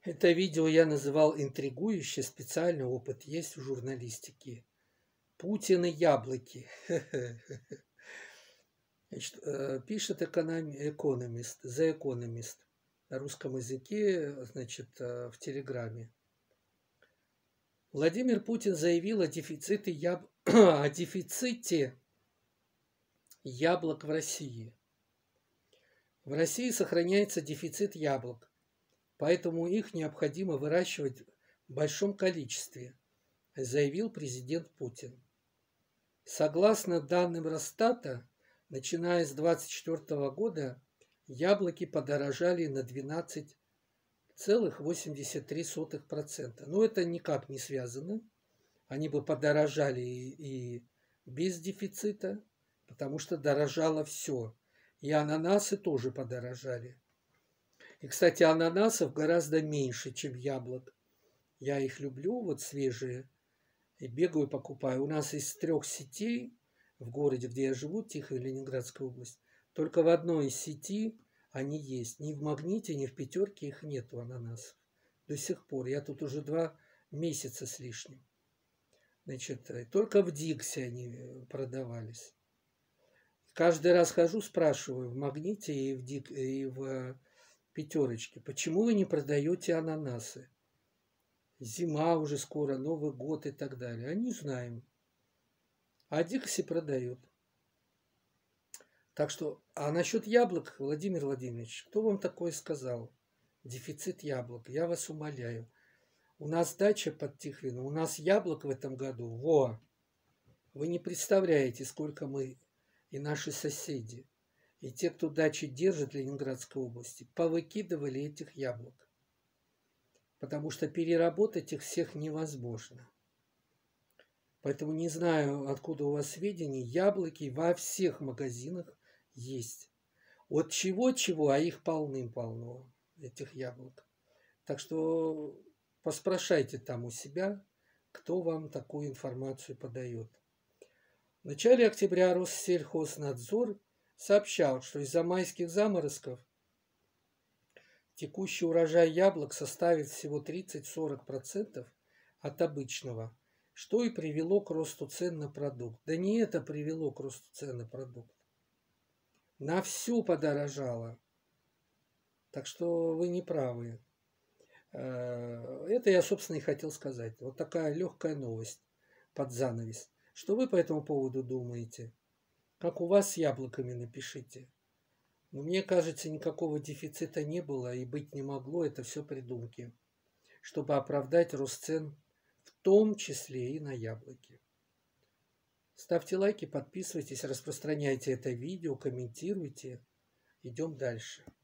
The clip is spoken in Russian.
Это видео я называл интригующе, специальный опыт есть в журналистике. Путин и яблоки. Значит, пишет экономист, The Economist на русском языке, значит, в Телеграме. Владимир Путин заявил о дефиците яблок в России. В России сохраняется дефицит яблок, поэтому их необходимо выращивать в большом количестве, заявил президент Путин. Согласно данным Росстата, начиная с 2024 года яблоки подорожали на 12,83%. Но это никак не связано. Они бы подорожали и без дефицита, потому что дорожало все. И ананасы тоже подорожали. И, кстати, ананасов гораздо меньше, чем яблок. Я их люблю, вот свежие. И бегаю, покупаю. У нас из 3 сетей в городе, где я живу, Тихая Ленинградская область, только в одной из сети они есть. Ни в Магните, ни в Пятерке их нету, ананасов. До сих пор. Я тут уже 2 месяца с лишним. Значит, только в Диксе они продавались. Каждый раз хожу, спрашиваю в Магните и в Пятерочке, почему вы не продаете ананасы? Зима уже скоро, Новый год и так далее. А не знаем. А Дикси продают. Так что, а насчет яблок, Владимир Владимирович, кто вам такое сказал? Дефицит яблок. Я вас умоляю. У нас дача под Тихвином, у нас яблок в этом году. Во! Вы не представляете, сколько мы и наши соседи, и те, кто дачи держит в Ленинградской области, повыкидывали этих яблок. Потому что переработать их всех невозможно. Поэтому не знаю, откуда у вас сведения. Яблоки во всех магазинах есть. От чего-чего, а их полным-полно, этих яблок. Так что поспрашайте там у себя, кто вам такую информацию подает. В начале октября Россельхознадзор сообщал, что из-за майских заморозков текущий урожай яблок составит всего 30-40% от обычного, что и привело к росту цен на продукт. Да не это привело к росту цен на продукт. На всю подорожало. Так что вы не правы. Это я, собственно, и хотел сказать. Вот такая легкая новость под занавес. Что вы по этому поводу думаете? Как у вас с яблоками, напишите. Но мне кажется, никакого дефицита не было и быть не могло. Это все придумки, чтобы оправдать рост цен, в том числе и на яблоки. Ставьте лайки, подписывайтесь, распространяйте это видео, комментируйте. Идем дальше.